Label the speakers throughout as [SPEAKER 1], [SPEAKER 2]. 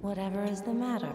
[SPEAKER 1] Whatever is the matter?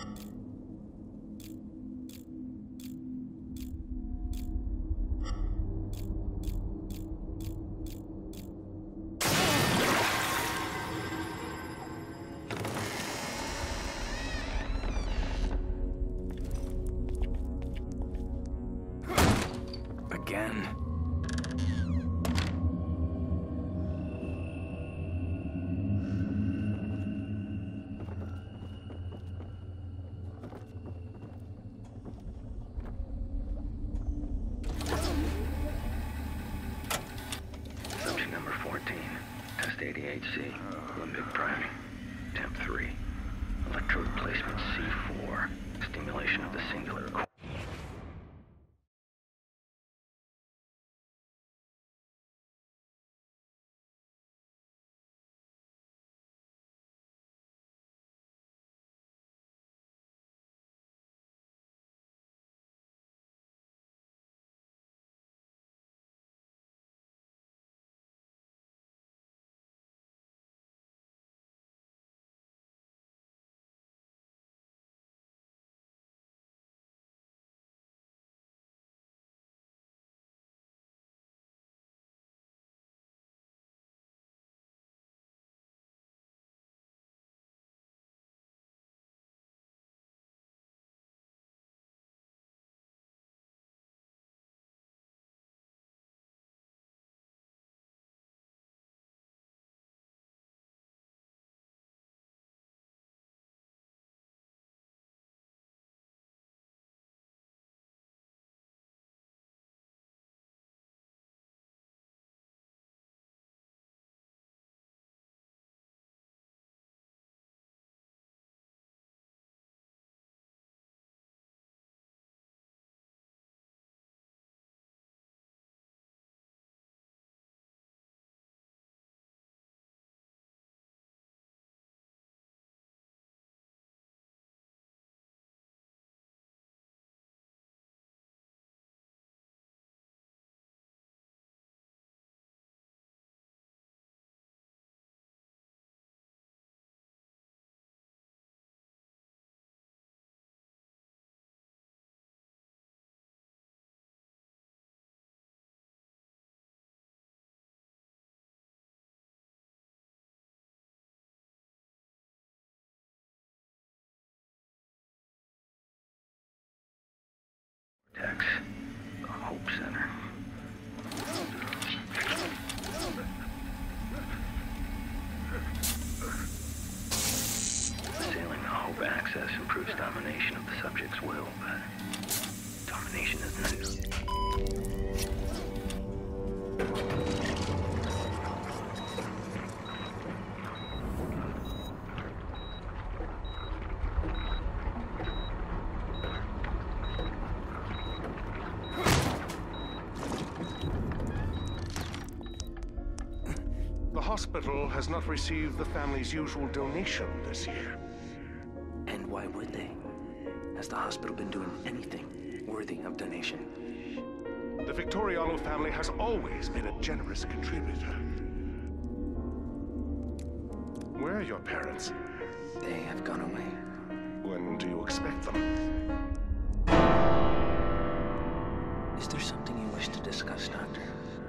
[SPEAKER 1] Again.
[SPEAKER 2] Subject number 14. Test 88C. Limbic priming. Temp 3. Electrode placement C4. Stimulation of the singular core. Tex. The Hope Center. Assailing the Hope access improves domination of the subject's will, but domination isn't enough.
[SPEAKER 3] The hospital has not received the family's usual donation this year.
[SPEAKER 1] And why would they? Has the hospital been doing anything worthy of donation?
[SPEAKER 3] The Victoriano family has always been a generous contributor. Where are your parents?
[SPEAKER 1] They have gone away.
[SPEAKER 3] When do you expect them?
[SPEAKER 1] Is there something you wish to discuss, Doctor?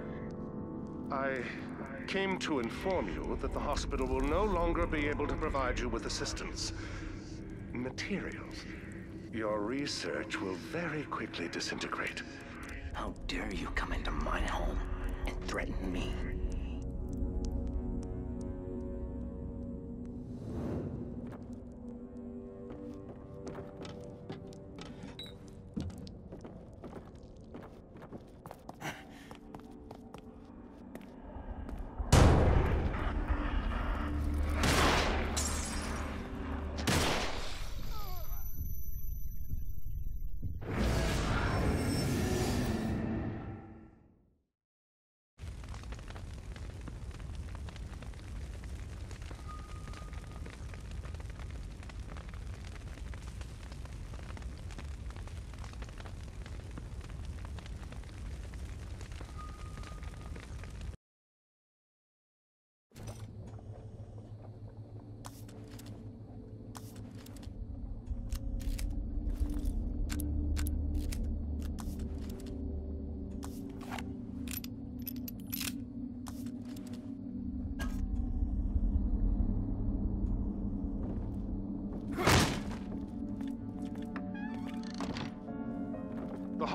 [SPEAKER 3] I came to inform you that the hospital will no longer be able to provide you with assistance. Materials. Your research will very quickly disintegrate.
[SPEAKER 1] How dare you come into my home and threaten me?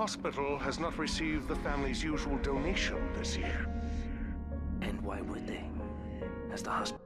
[SPEAKER 3] hospital has not received the family's usual donation this year.
[SPEAKER 1] And why would they? As the hospital...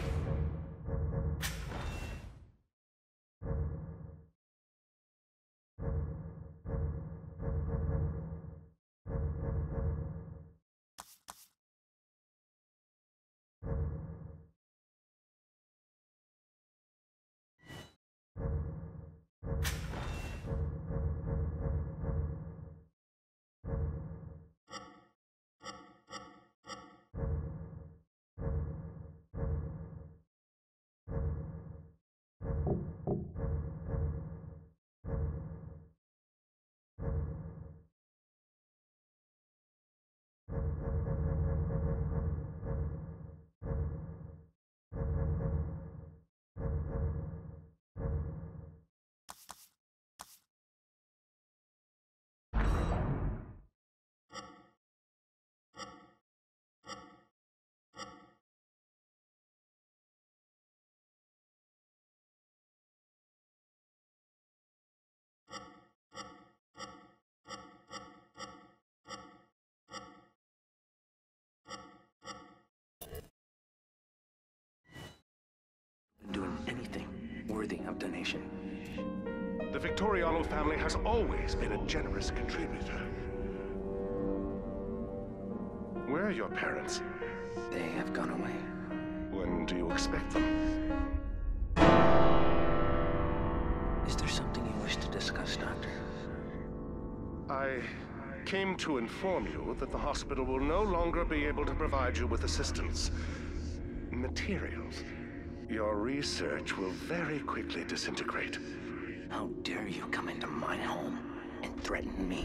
[SPEAKER 1] doing anything worthy of donation.
[SPEAKER 3] The Victoriano family has always been a generous contributor. Where are your parents?
[SPEAKER 1] They have gone away.
[SPEAKER 3] When do you expect them?
[SPEAKER 1] Is there something you wish to discuss, Doctor?
[SPEAKER 3] I came to inform you that the hospital will no longer be able to provide you with assistance. Materials. Your research will very quickly disintegrate.
[SPEAKER 1] How dare you come into my home and threaten me?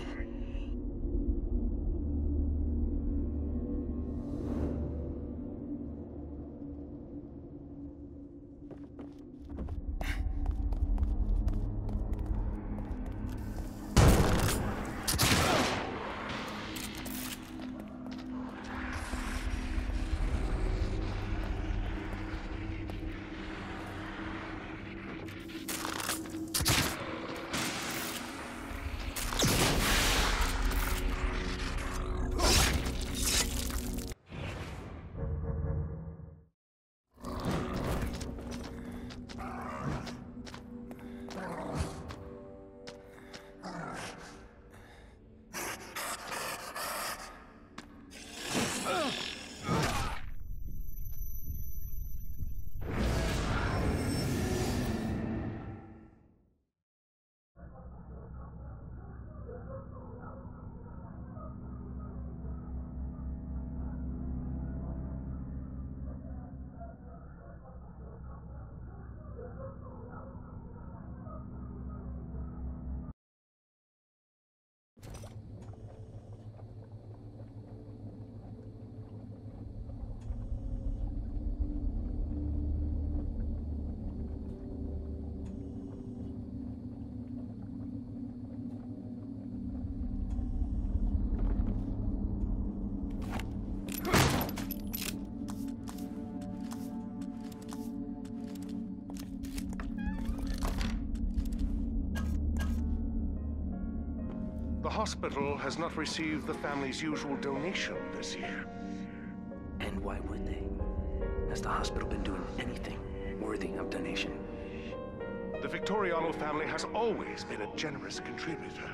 [SPEAKER 3] The hospital has not received the family's usual donation this year.
[SPEAKER 1] And why would they? Has the hospital been doing anything worthy of donation?
[SPEAKER 3] The Victoriano family has always been a generous contributor.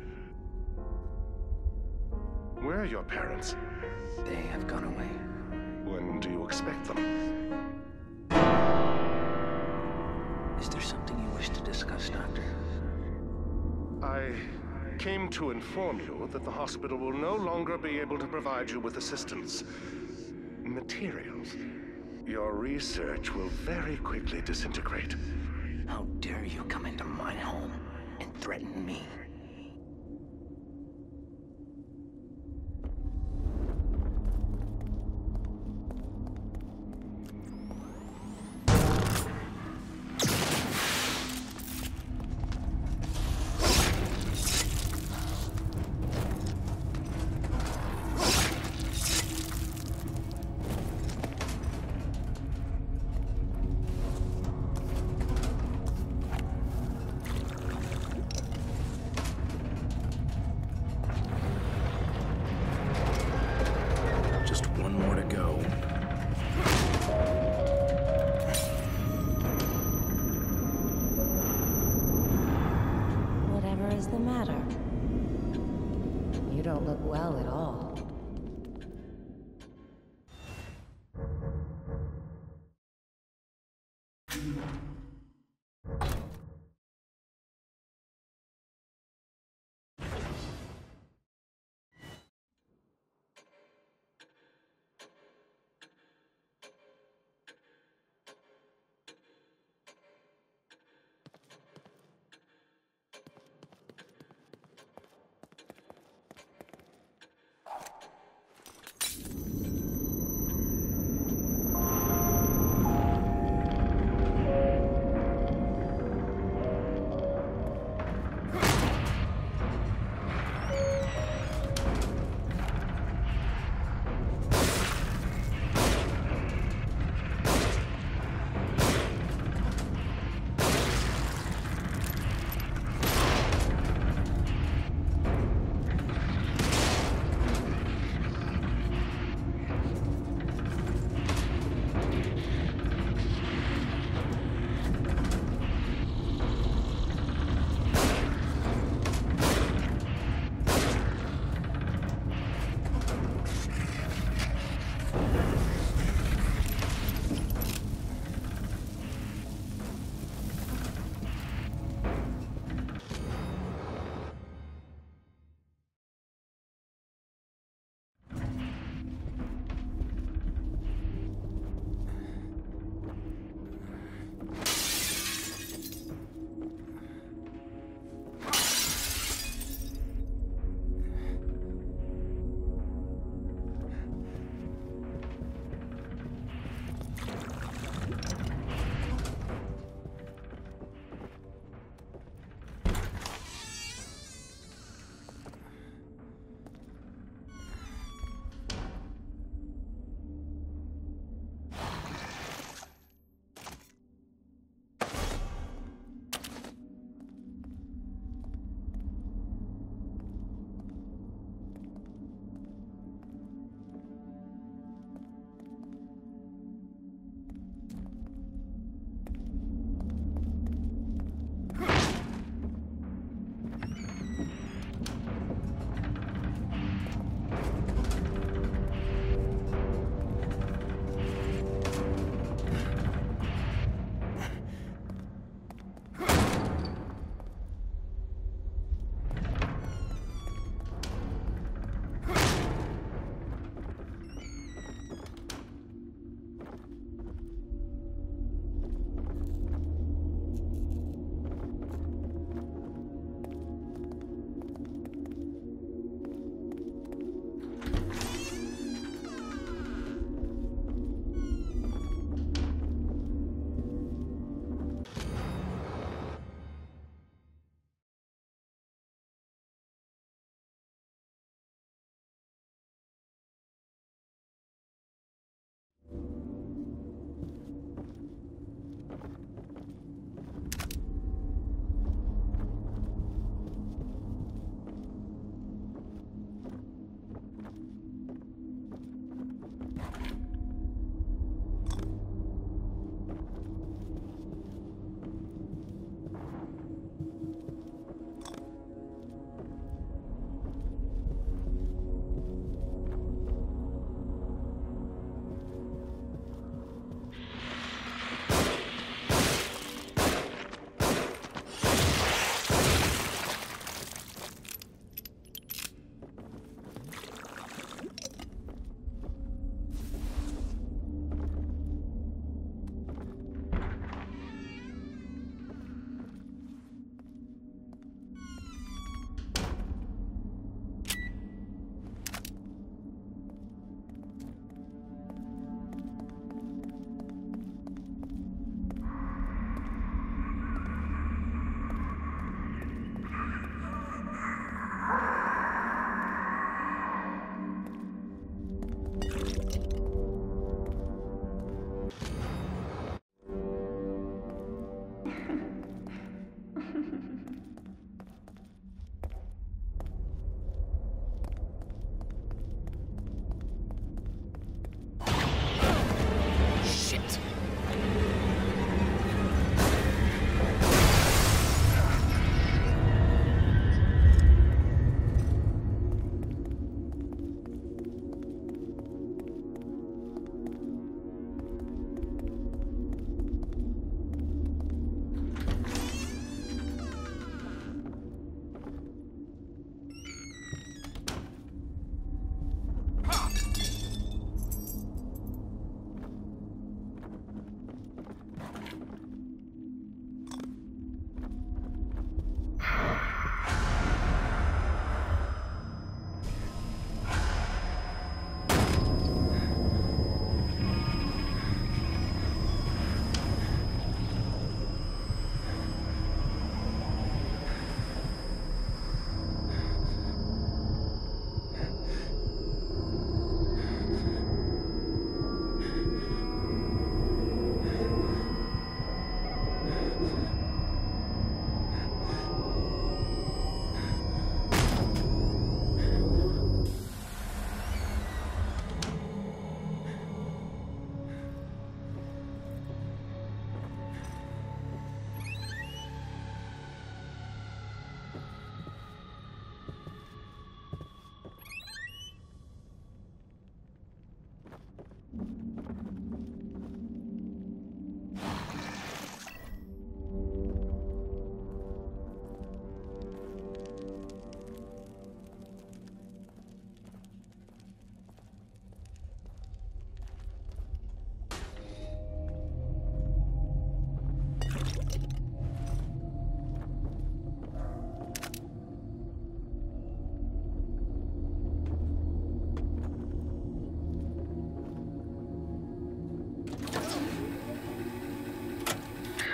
[SPEAKER 3] Where are your parents?
[SPEAKER 1] They have gone away.
[SPEAKER 3] When do you expect them?
[SPEAKER 1] Is there something you wish to discuss, Doctor?
[SPEAKER 3] I came to inform you that the hospital will no longer be able to provide you with assistance. Materials. Your research will very quickly disintegrate.
[SPEAKER 1] How dare you come into my home and threaten me?
[SPEAKER 4] You don't look well at all.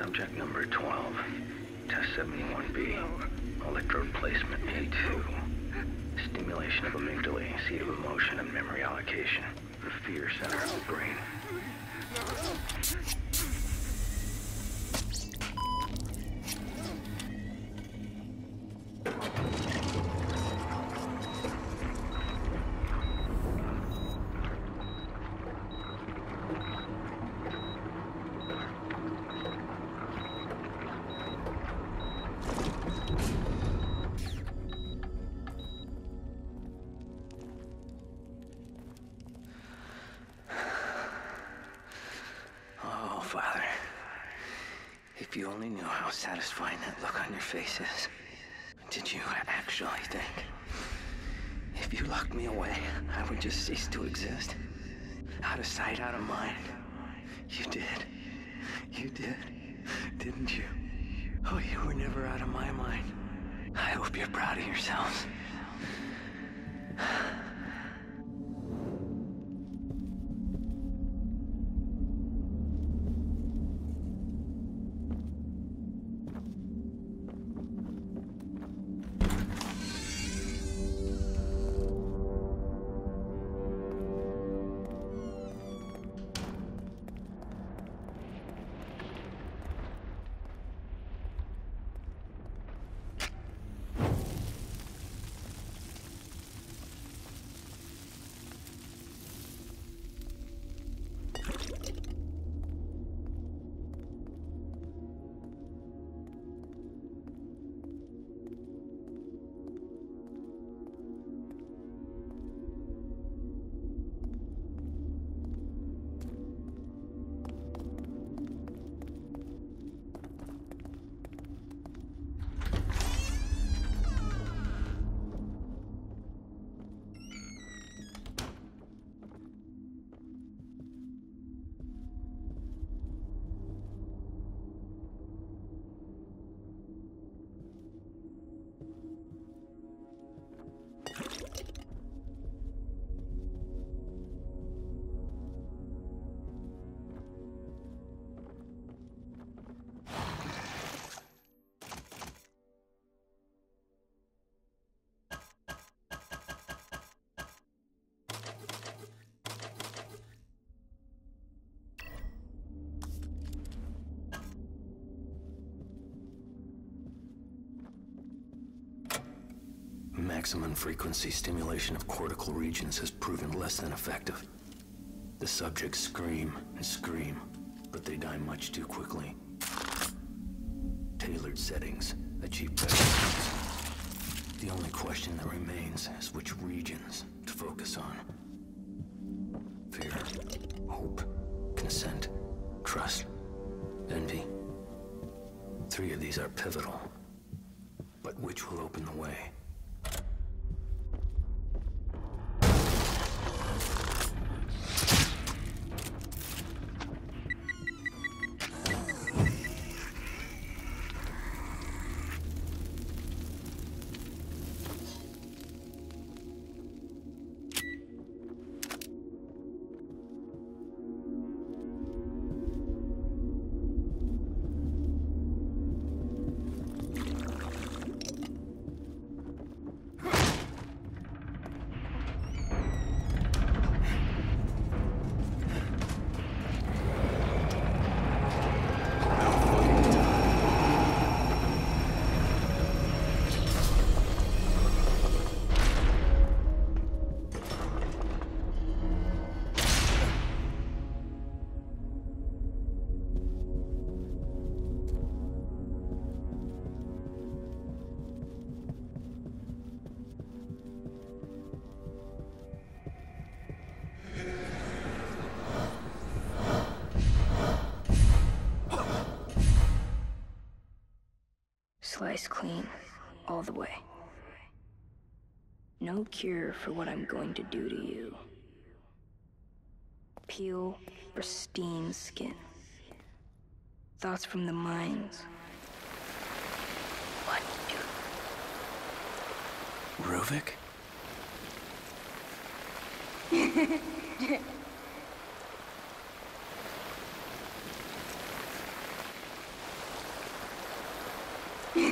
[SPEAKER 2] Subject number 12. Test 71B. Electrode placement A2. Stimulation of amygdala, seat of emotion and memory allocation. The fear center of the brain.
[SPEAKER 1] Father, if you only knew how satisfying that look on your face is. Did you actually think if you locked me away, I would just cease to exist? Out of sight, out of mind. You did. You did. Didn't you? Oh, you were never out of my mind. I hope you're proud of yourselves. Maximum frequency stimulation of cortical regions has proven less than effective. The subjects scream and scream, but they die much too quickly. Tailored settings achieve better results. The only question that remains is which regions to focus on. Fear, hope, consent, trust, envy. 3 of these are pivotal, but which will open the way?
[SPEAKER 4] Slice clean, all the way. No cure for what I'm going to do to you. Peel pristine skin. Thoughts from the minds. What do?
[SPEAKER 1] Ruvik?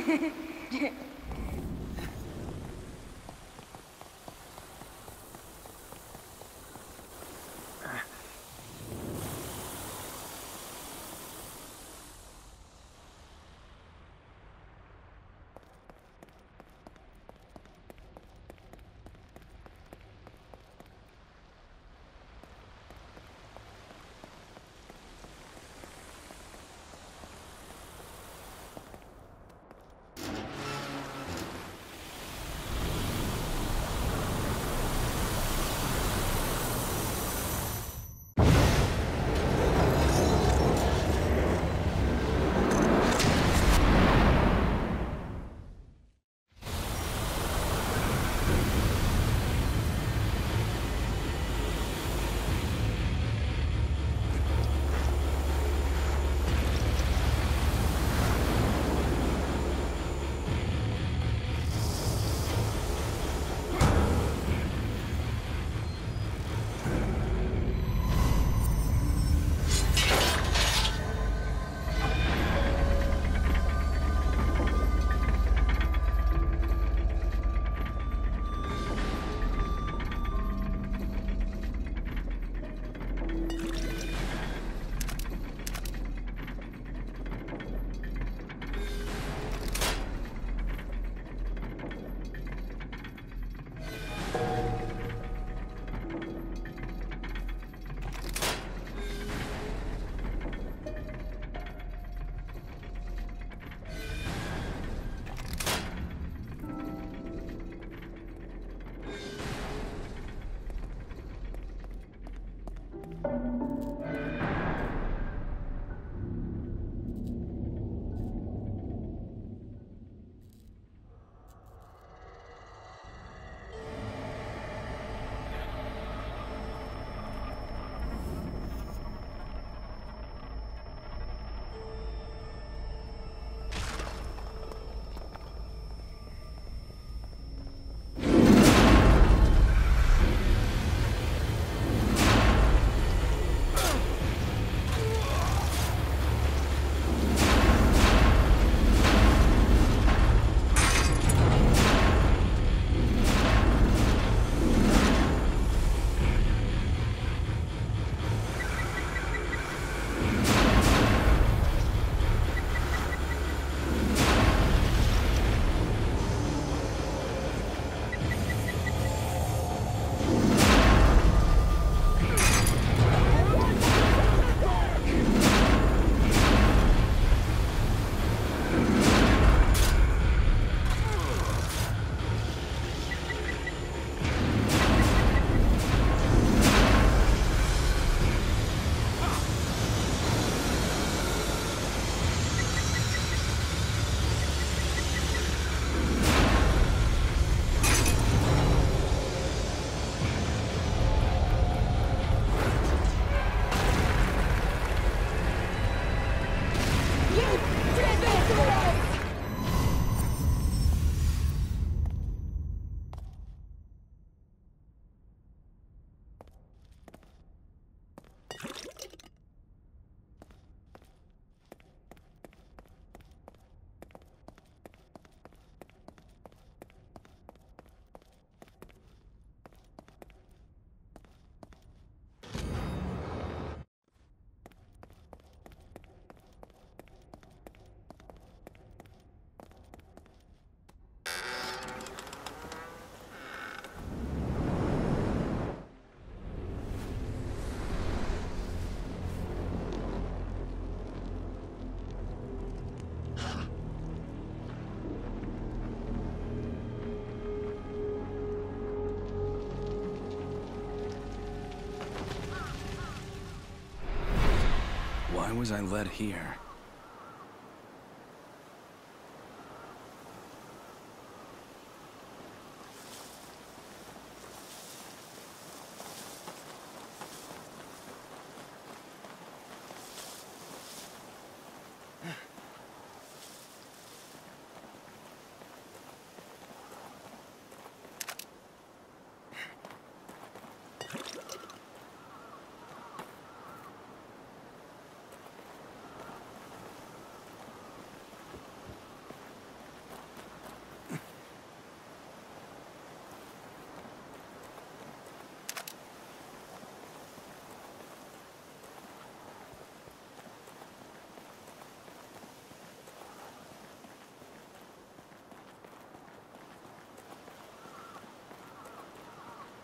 [SPEAKER 5] Why was I led here?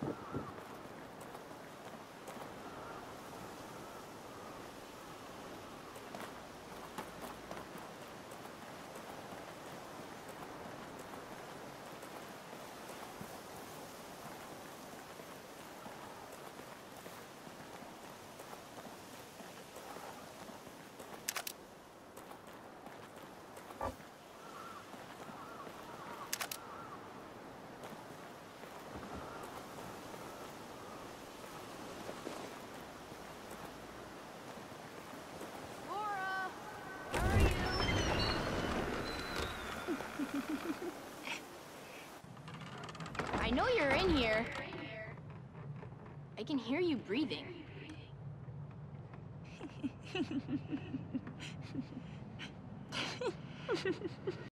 [SPEAKER 6] I know you're in here. I can hear you breathing.